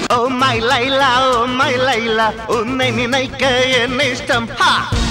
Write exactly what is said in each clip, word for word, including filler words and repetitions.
Oh my Laila, oh my Laila, உன்னை நினைக்க என் இஷ்டம். Ha!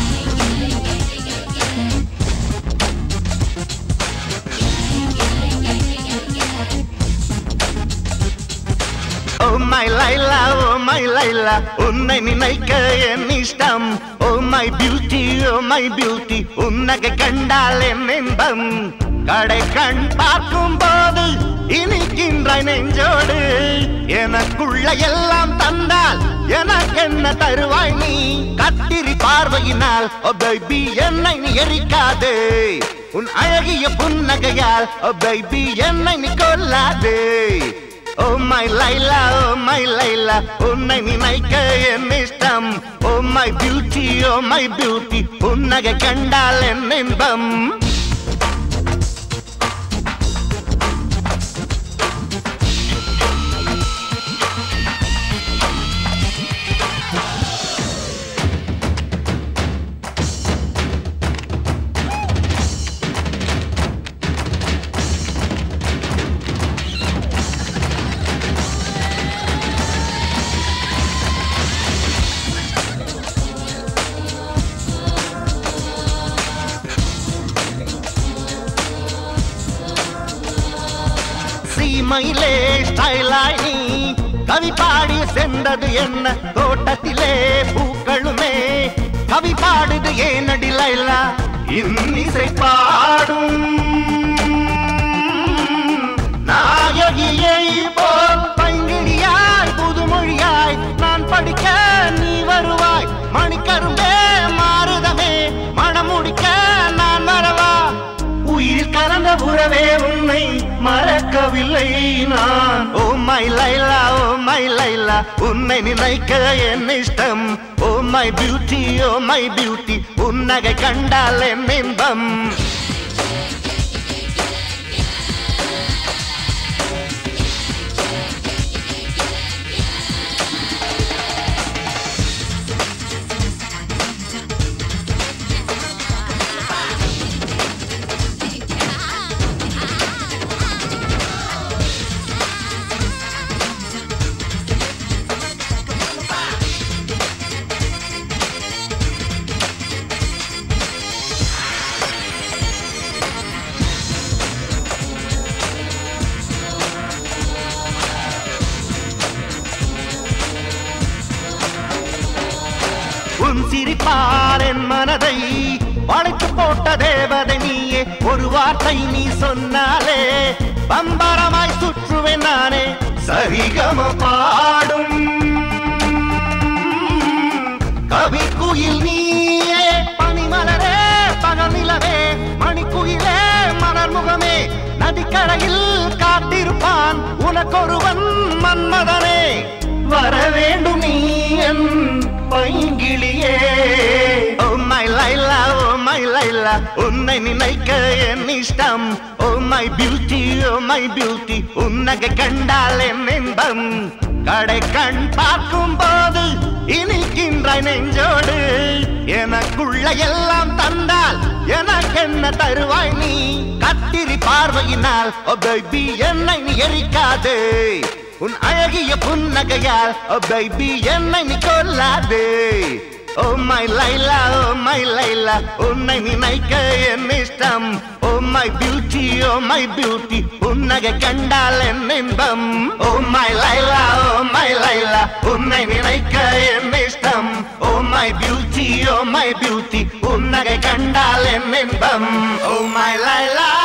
Oh my Laila, oh my Laila, உன்னை நினைக்க என் இஷ்டம். Oh my beauty, oh my beauty, உன்னகை கண்டால் என் இன்பம். கடை கண் பார்க்கும் போது இனிக்கின்றாய் நெஞ்சோடு. எனக்குள்ள எல்லாம் தந்தால் எனக்கென்ன தருவாய் நீ? கத்திரி பார்வையினால் oh baby என்னை நீ எரிக்காதே. உன் அழகிய புன்னகையால் oh baby என்னை நீ கொல்லாதே. Oh my Laila, oh my Laila, உன்னை நினைக்க என் இஷ்டம். Oh my beauty, oh my beauty, புன்னகை கண்டால் என் இன்பம். மயிலே ஸ்டைலாய் நீ கவி பாடி சென்றது என்ன? தோட்டத்திலே பூக்களுமே கவி பாடுது ஏனடி லைலா? இன்னிசை பாடும் நாயகியை போல் பைங்கிழியாய் புதுமொழியாய் நான் படிக்க நீ வருவாய். மணிக்கரும்பே மாறுதமே மணமுடிக்க நான் வரவா? உயிர் கலந்த உறவே உன்னை மறக்கவில்லை நான். Oh my Laila, oh my Laila, உன்னை நினைக்க என் இஷ்டம். Oh my beauty, oh my beauty, புன்னகை கண்டால் என் இன்பம். உன் சிரிப்பால் என் மனதை வளைத்து போட்ட தேவதை நீயே. ஒரு வார்த்தை நீ சொன்னாலே பம்பரமாய் சுற்றுவேன் நானே. சரிகம பாடும் கவி குயில் நீயே. பனிமலரே பகல் நிலவே மணிக்குயிலே மலர் முகமே. நதிக்கரையில் காத்திருப்பான் உனக்கொருவன் மன்மதனே. வர வேண்டும் நீ என் பைங்கிளியே. Oh my Laila, oh my Laila, உன்னை நினைக்க என் இஷ்டம். Oh my beauty, oh my beauty, உன்னகை கண்டால் என் இன்பம். கடை கண் பார்க்கும் போது இனிக்கின்றாய் நெஞ்சோடு. எனக்குள்ள எல்லாம் தந்தால் எனக்கென்ன தருவாய் நீ? கத்திரி பார்வையினால் oh baby என்னை நீ எரிக்காதே. உன் அழகிய புன்னகையால் oh baby என்னை நீ கொல்லாதே. Oh my Laila, oh my Laila, உன்னை நினைக்க என் இஷ்டம். Oh my beauty, oh my beauty, புன்னகை கண்டால் என் இன்பம். Oh my Laila, oh my Laila, உன்னை நினைக்க என் இஷ்டம். Oh my beauty, oh my beauty, புன்னகை கண்டால் என் இன்பம். Oh my Laila.